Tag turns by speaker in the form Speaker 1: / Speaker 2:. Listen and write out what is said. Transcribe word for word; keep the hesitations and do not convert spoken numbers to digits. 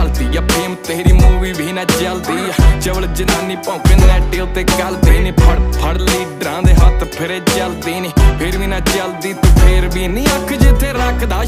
Speaker 1: चलती या फेम तेरी मूवी भी ना चलती चवल जनानी भौंके नैट उत्ते गलदी नी फड़ फड़ लीडरां दे हत्थ फिरे चलदी नी फिर भी ना चलदी तू फिर भी नी अख जिथे रखदा